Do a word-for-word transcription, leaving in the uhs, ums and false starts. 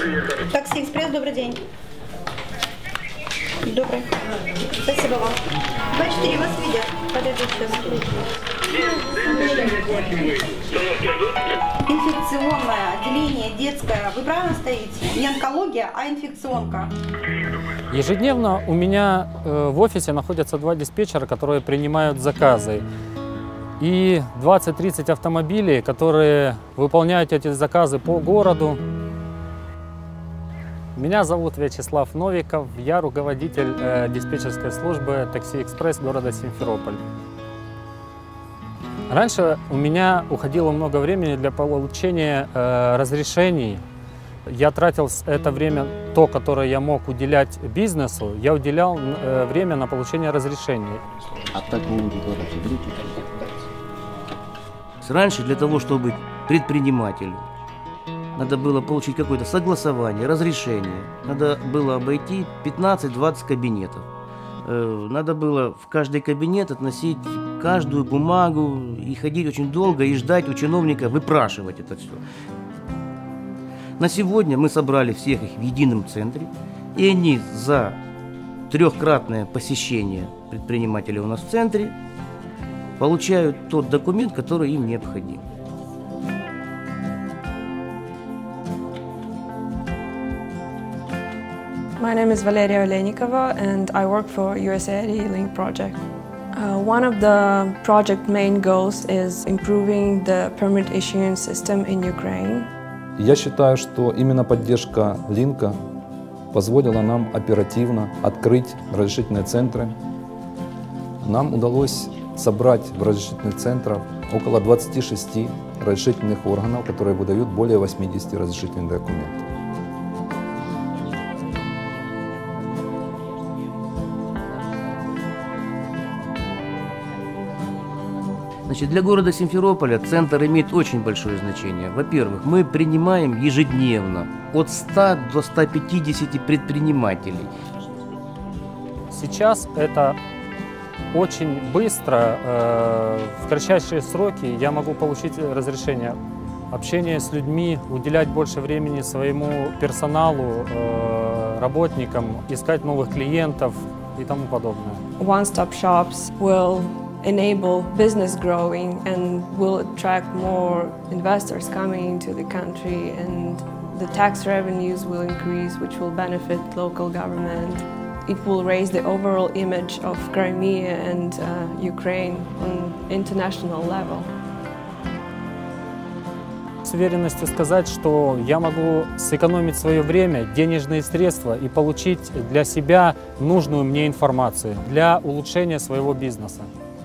Такси Экспресс, добрый день. Добрый. Спасибо вам. два четыре вас видят. Подождите. Инфекционное отделение, детское. Вы правильно стоите? Не онкология, а инфекционка. Ежедневно у меня э, в офисе находятся два диспетчера, которые принимают заказы. И двадцать-тридцать автомобилей, которые выполняют эти заказы по городу. Меня зовут Вячеслав Новиков, я руководитель э, диспетчерской службы «Такси Экспресс» города Симферополь. Раньше у меня уходило много времени для получения э, разрешений. Я тратил это время, то, которое я мог уделять бизнесу, я уделял э, время на получение разрешений. А так не буду говорить. Раньше для того, чтобы быть предпринимателем, надо было получить какое-то согласование, разрешение. Надо было обойти пятнадцать-двадцать кабинетов. Надо было в каждый кабинет относить каждую бумагу и ходить очень долго и ждать у чиновника, выпрашивать это все. На сегодня мы собрали всех их в едином центре, и они за трехкратное посещение предпринимателя у нас в центре получают тот документ, который им необходим. My name is Valeria Olenikova and I work for U S A I D Link project. Uh, one of the project main goals is improving the permit issuing system in Ukraine. Я считаю, что именно поддержка Линка позволила нам оперативно открыть разрешительные центры. Нам удалось собрать в разрешительных центрах около двадцати шести разрешительных органов, которые выдают более восьмидесяти разрешительных документов. Значит, для города Симферополя центр имеет очень большое значение. Во-первых, мы принимаем ежедневно от ста до ста пятидесяти предпринимателей. Сейчас это очень быстро, э, в кратчайшие сроки я могу получить разрешение. Общение с людьми, уделять больше времени своему персоналу, э, работникам, искать новых клиентов и тому подобное. One-stop shops will enable business growing and will attract more investors coming into the country, and the tax revenues will increase, which will benefit local government. It will raise the overall image of Crimea and uh, Ukraine on international level. С уверенностью сказать, что я могу сэкономить свое время, денежные средства и получить для себя нужную мне информацию для улучшения своего бизнеса.